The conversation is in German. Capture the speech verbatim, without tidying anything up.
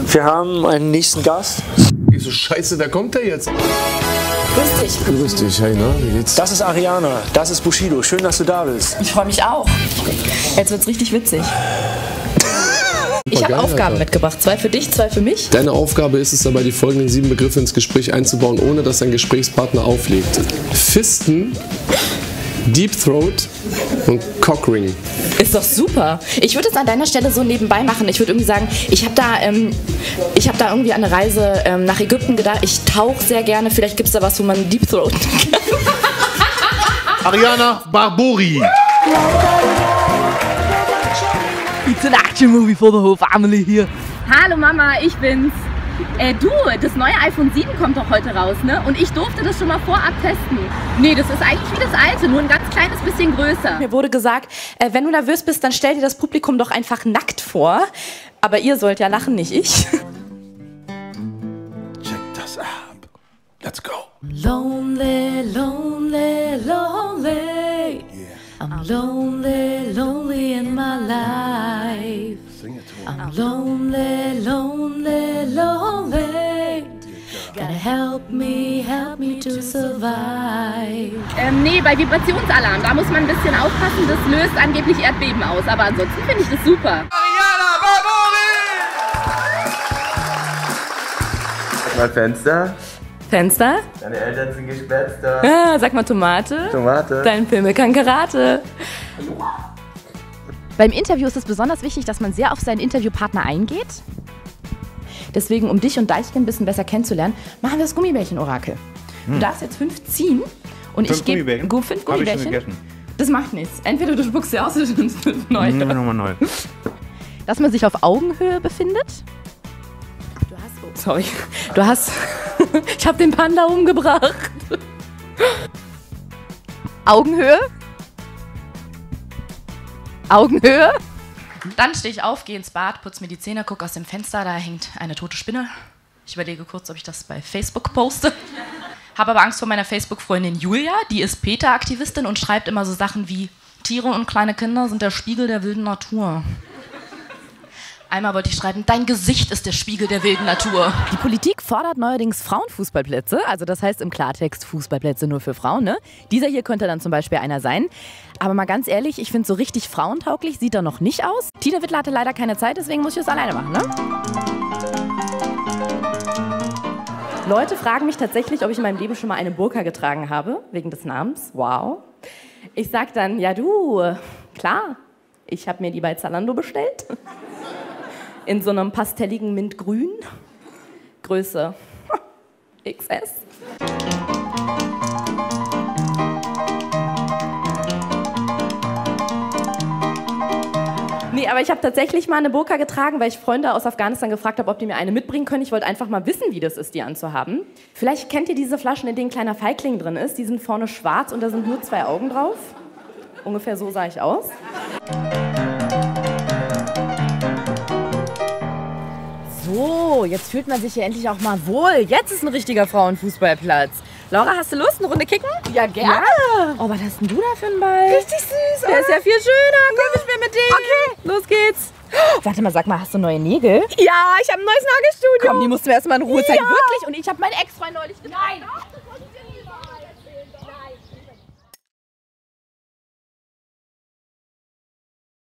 Wir haben einen nächsten Gast. Wieso scheiße, wer kommt der jetzt? Grüß dich. Grüß dich, hey, na, wie geht's? Das ist Ariana, das ist Bushido. Schön, dass du da bist. Ich freue mich auch. Jetzt wird's richtig witzig. Ich habe geil, Aufgaben Alter. mitgebracht. Zwei für dich, zwei für mich. Deine Aufgabe ist es dabei, die folgenden sieben Begriffe ins Gespräch einzubauen, ohne dass dein Gesprächspartner auflegt. Fisten, Deep Throat und Cockring. Ist doch super. Ich würde es an deiner Stelle so nebenbei machen. Ich würde irgendwie sagen, ich habe da, ähm, ich hab da irgendwie an eine Reise ähm, nach Ägypten gedacht. Ich tauche sehr gerne. Vielleicht gibt es da was, wo man Deep Throat kann. Ariana Barbouri. It's an action movie for the whole family here. Hallo Mama, ich bin's. Äh, du, das neue iPhone sieben kommt doch heute raus, ne? Und ich durfte das schon mal vorab testen. Nee, das ist eigentlich wie das alte, nur ein ganz kleines bisschen größer. Mir wurde gesagt, äh, wenn du nervös bist, dann stell dir das Publikum doch einfach nackt vor. Aber ihr sollt ja lachen, nicht ich. Check das ab. Let's go. Lonely, lonely, lonely. I'm lonely, lonely in my life. I'm lonely, lonely, lonely. Gotta help me, help me to survive. Ähm, nee, bei Vibrationsalarm, da muss man ein bisschen aufpassen, das löst angeblich Erdbeben aus. Aber ansonsten finde ich das super. Ariana Barbouri! Mal Fenster. Fenster? Deine Eltern sind Gespenster. Ah, sag mal Tomate. Tomate. Dein Pimmel kann Karate. Beim Interview ist es besonders wichtig, dass man sehr auf seinen Interviewpartner eingeht. Deswegen, um dich und Deichkind ein bisschen besser kennenzulernen, machen wir das Gummibärchen-Orakel. Du darfst jetzt fünf ziehen und Fünf ich gebe Gummibärchen? Gu- fünf Hab ich schon Gummibärchen. gegessen. Das macht nichts. Entweder du spuckst sie aus oder du nimmst fünf neue. Nehmen wir nochmal neu. Dass man sich auf Augenhöhe befindet. Du hast, oh, sorry. Du hast, ich habe den Panda umgebracht. Augenhöhe. Augenhöhe. Dann stehe ich auf, gehe ins Bad, putze mir die Zähne, gucke aus dem Fenster, da hängt eine tote Spinne. Ich überlege kurz, ob ich das bei Facebook poste. Habe aber Angst vor meiner Facebook-Freundin Julia, die ist PETA-Aktivistin und schreibt immer so Sachen wie: Tiere und kleine Kinder sind der Spiegel der wilden Natur. Einmal wollte ich schreiben: Dein Gesicht ist der Spiegel der wilden Natur. Die Politik fordert neuerdings Frauenfußballplätze. Also das heißt im Klartext Fußballplätze nur für Frauen. Ne? Dieser hier könnte dann zum Beispiel einer sein. Aber mal ganz ehrlich, ich finde so richtig frauentauglich sieht er noch nicht aus. Tina Wittler hatte leider keine Zeit, deswegen muss ich das alleine machen. Ne? Leute fragen mich tatsächlich, ob ich in meinem Leben schon mal eine Burka getragen habe, wegen des Namens. Wow. Ich sag dann, ja du, klar, ich habe mir die bei Zalando bestellt. In so einem pastelligen Mintgrün. Größe X S. Nee, aber ich habe tatsächlich mal eine Burka getragen, weil ich Freunde aus Afghanistan gefragt habe, ob die mir eine mitbringen können. Ich wollte einfach mal wissen, wie das ist, die anzuhaben. Vielleicht kennt ihr diese Flaschen, in denen ein kleiner Feigling drin ist. Die sind vorne schwarz und da sind nur zwei Augen drauf. Ungefähr so sah ich aus. So, jetzt fühlt man sich hier endlich auch mal wohl. Jetzt ist ein richtiger Frauenfußballplatz. Laura, hast du Lust, eine Runde kicken? Ja, gerne. Ja. Oh, was hast denn du da für einen Ball? Richtig süß, oder? Der ist ja viel schöner. Komm, ich spiel mit dem. Okay. Los geht's. Oh, warte mal, sag mal, hast du neue Nägel? Ja, ich habe ein neues Nagelstudio. Komm, die musst du erst mal in Ruhe zeigen. Ja. Wirklich? Und ich habe meinen Ex-Freund neulich getroffen. Nein.